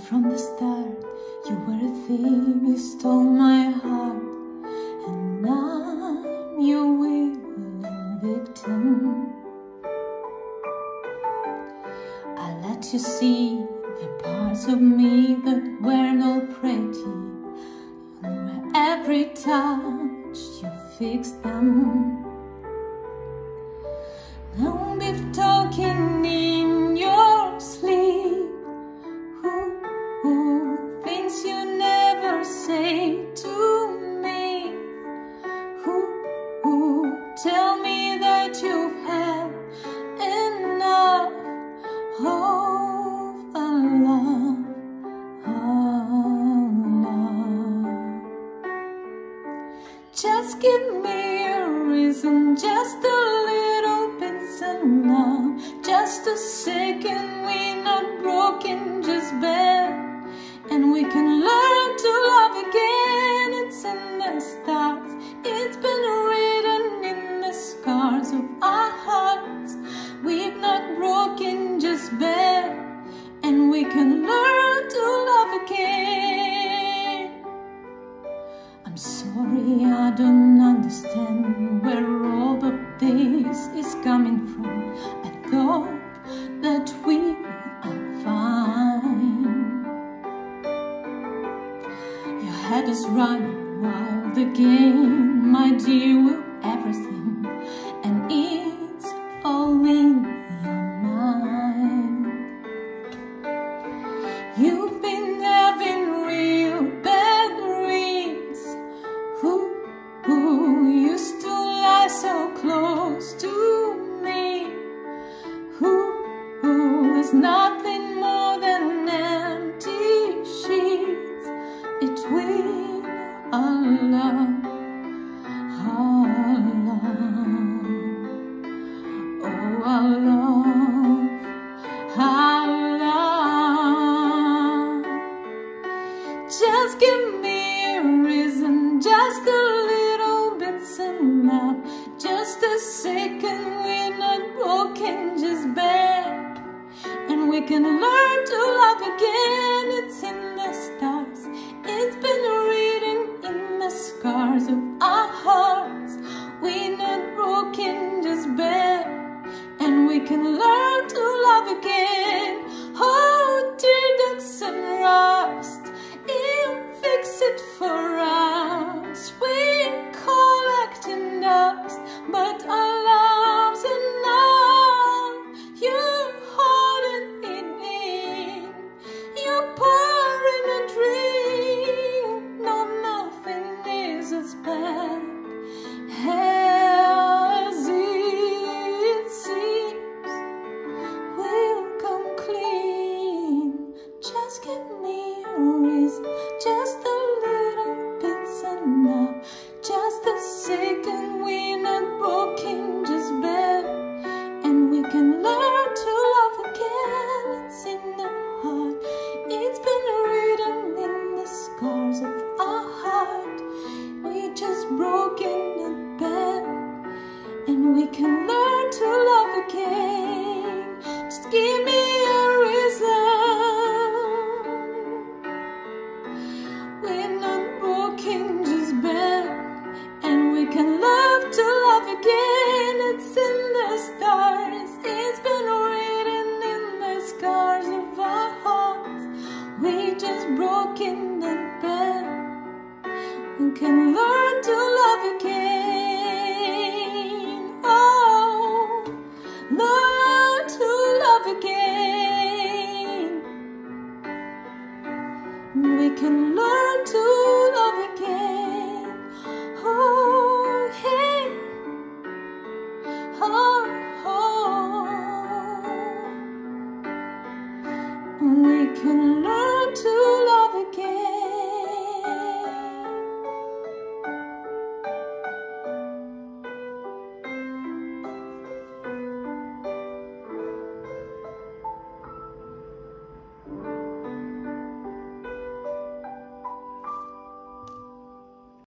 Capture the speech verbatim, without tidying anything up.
from the start. You were a thief, you stole my heart, and I'm your willing victim. I let you see the parts of me that were not pretty, and where every touch you fixed them. Don't be talking in your sleep, ooh, ooh, things you never say to me. Ooh, ooh, tell me that you've had enough of a love, of love. Just give me a reason, just a little bit's enough. Just a second, we're not broken, just bad, and we can learn to love again. It's in the stars, it's been written in the scars of our hearts. We've not broken, just bad, and we can learn to love again. I'm sorry, I don't understand where all of this is coming from. I thought that we are fine. You had us running wild again, my dear, with everything, and it's all in your mind. You've been having real bad dreams. Who, who used to lie so close to me? Who, who is nothing more than empty sheets between our love, our love, oh our love, our love. Just give me a reason, just a little bit's enough. Just a second, we're not broken, just bad, and we can learn to love again. It's in the stars, it's been written in the scars of our hearts. We're not broken, just bad, and we can learn to love again. Oh, teardrops and rust, it'll fix it for us. We're collecting dust, but our love's enough. You're holding it in, you're pouring a dream. No, nothing is as bad as it seems. We'll come clean. Just give me a reason, just a little bit's enough. Just a second, we're not broken, just bad, and we can learn to love again. It's in the heart, it's been written in the scars of our heart. We're just broken and bad, and we can learn to love again. Just give me a reason. We're not broken, just bad, and we can love to love again. It's in the stars, it's been written in the scars of our hearts. We just broken and bad, we can learn to love again. Oh, learn to love again. We can learn to love again. Oh, hey. Oh, oh. We can learn